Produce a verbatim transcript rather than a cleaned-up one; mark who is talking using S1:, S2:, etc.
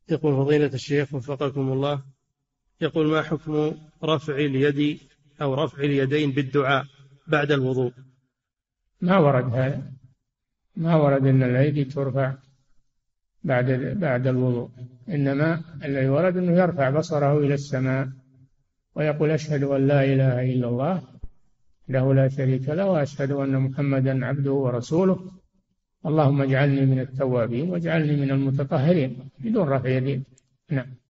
S1: يقول فضيلة الشيخ وفقكم الله، يقول ما حكم رفع اليد أو رفع اليدين بالدعاء بعد الوضوء؟
S2: ما ورد هذا، ما ورد أن الأيدي ترفع بعد بعد الوضوء، إنما الذي ورد أنه يرفع بصره إلى السماء ويقول أشهد أن لا إله إلا الله له لا شريك له وأشهد أن محمدا عبده ورسوله اللهم اجعلني من التوابين واجعلني من المتطهرين، بدون رفع يدين. نعم.